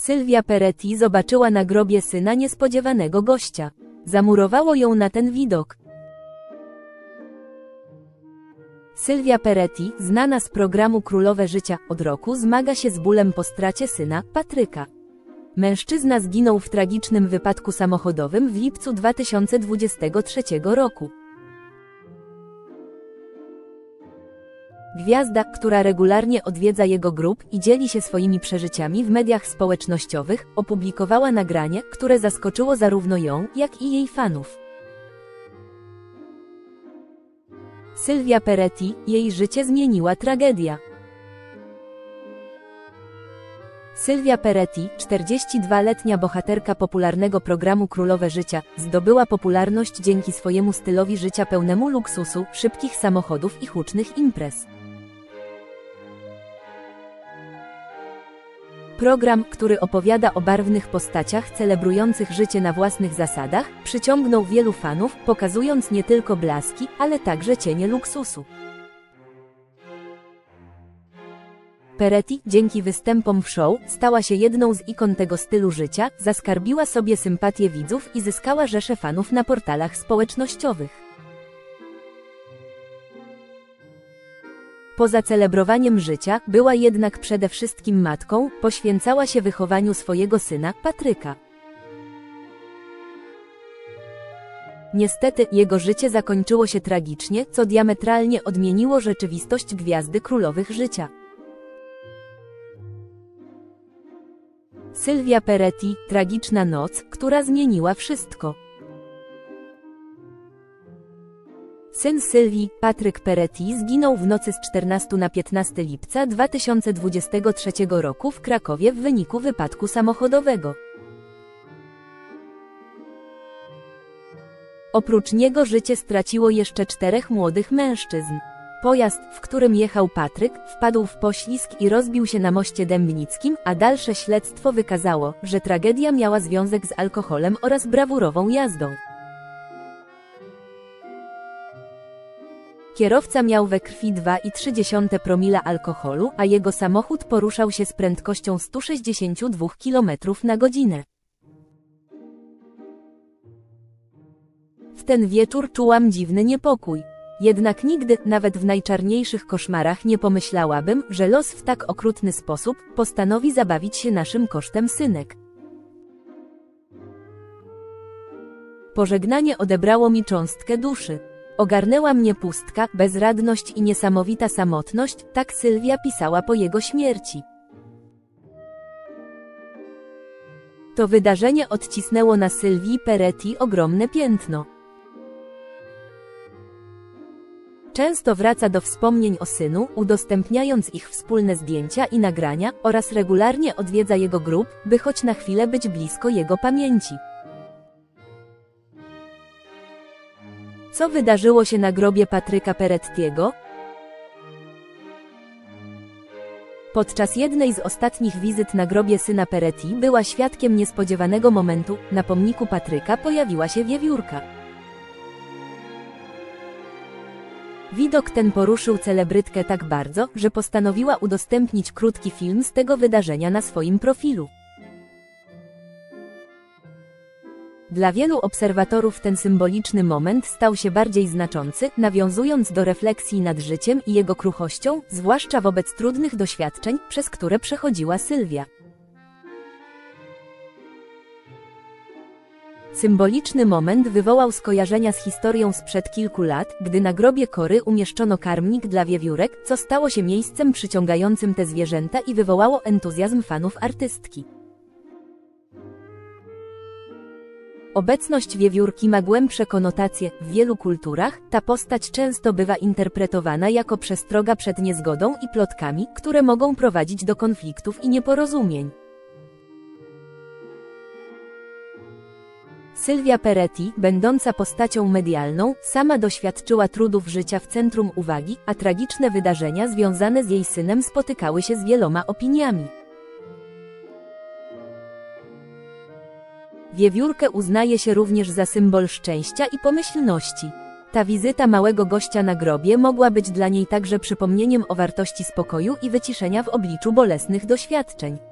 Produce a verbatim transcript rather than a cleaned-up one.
Sylwia Peretti zobaczyła na grobie syna niespodziewanego gościa. Zamurowało ją na ten widok. Sylwia Peretti, znana z programu Królowe Życia, od roku zmaga się z bólem po stracie syna, Patryka. Mężczyzna zginął w tragicznym wypadku samochodowym w lipcu dwa tysiące dwudziestego trzeciego roku. Gwiazda, która regularnie odwiedza jego grób i dzieli się swoimi przeżyciami w mediach społecznościowych, opublikowała nagranie, które zaskoczyło zarówno ją, jak i jej fanów. Sylwia Peretti, jej życie zmieniła tragedia. Sylwia Peretti, czterdziestodwuletnia bohaterka popularnego programu Królowe Życia, zdobyła popularność dzięki swojemu stylowi życia pełnemu luksusu, szybkich samochodów i hucznych imprez. Program, który opowiada o barwnych postaciach celebrujących życie na własnych zasadach, przyciągnął wielu fanów, pokazując nie tylko blaski, ale także cienie luksusu. Peretti, dzięki występom w show, stała się jedną z ikon tego stylu życia, zaskarbiła sobie sympatię widzów i zyskała rzesze fanów na portalach społecznościowych. Poza celebrowaniem życia, była jednak przede wszystkim matką, poświęcała się wychowaniu swojego syna, Patryka. Niestety, jego życie zakończyło się tragicznie, co diametralnie odmieniło rzeczywistość gwiazdy Królowych Życia. Sylwia Peretti, tragiczna noc, która zmieniła wszystko. Syn Sylwii, Patryk Peretti, zginął w nocy z czternastego na piętnastego lipca dwa tysiące dwudziestego trzeciego roku w Krakowie w wyniku wypadku samochodowego. Oprócz niego życie straciło jeszcze czterech młodych mężczyzn. Pojazd, w którym jechał Patryk, wpadł w poślizg i rozbił się na moście Dębnickim, a dalsze śledztwo wykazało, że tragedia miała związek z alkoholem oraz brawurową jazdą. Kierowca miał we krwi dwa i trzy dziesiąte promila alkoholu, a jego samochód poruszał się z prędkością sto sześćdziesiąt dwa kilometry na godzinę. W ten wieczór czułam dziwny niepokój. Jednak nigdy, nawet w najczarniejszych koszmarach, nie pomyślałabym, że los w tak okrutny sposób postanowi zabawić się naszym kosztem, synek. Pożegnanie odebrało mi cząstkę duszy. Ogarnęła mnie pustka, bezradność i niesamowita samotność, tak Sylwia pisała po jego śmierci. To wydarzenie odcisnęło na Sylwii Peretti ogromne piętno. Często wraca do wspomnień o synu, udostępniając ich wspólne zdjęcia i nagrania, oraz regularnie odwiedza jego grób, by choć na chwilę być blisko jego pamięci. Co wydarzyło się na grobie Patryka Perettiego? Podczas jednej z ostatnich wizyt na grobie syna Peretti była świadkiem niespodziewanego momentu. Na pomniku Patryka pojawiła się wiewiórka. Widok ten poruszył celebrytkę tak bardzo, że postanowiła udostępnić krótki film z tego wydarzenia na swoim profilu. Dla wielu obserwatorów ten symboliczny moment stał się bardziej znaczący, nawiązując do refleksji nad życiem i jego kruchością, zwłaszcza wobec trudnych doświadczeń, przez które przechodziła Sylwia. Symboliczny moment wywołał skojarzenia z historią sprzed kilku lat, gdy na grobie Kory umieszczono karmnik dla wiewiórek, co stało się miejscem przyciągającym te zwierzęta i wywołało entuzjazm fanów artystki. Obecność wiewiórki ma głębsze konotacje. W wielu kulturach ta postać często bywa interpretowana jako przestroga przed niezgodą i plotkami, które mogą prowadzić do konfliktów i nieporozumień. Sylwia Peretti, będąca postacią medialną, sama doświadczyła trudów życia w centrum uwagi, a tragiczne wydarzenia związane z jej synem spotykały się z wieloma opiniami. Wiewiórkę uznaje się również za symbol szczęścia i pomyślności. Ta wizyta małego gościa na grobie mogła być dla niej także przypomnieniem o wartości spokoju i wyciszenia w obliczu bolesnych doświadczeń.